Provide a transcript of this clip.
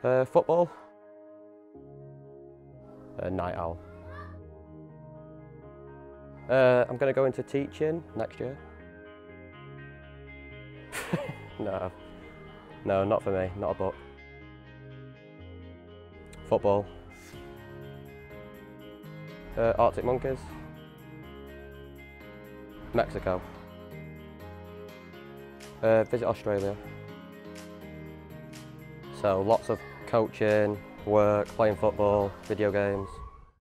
Football. Night owl. I'm going to go into teaching next year. No, not for me, not a book. Football. Arctic Monkeys. Mexico. Visit Australia. So lots of coaching, work, playing football, video games.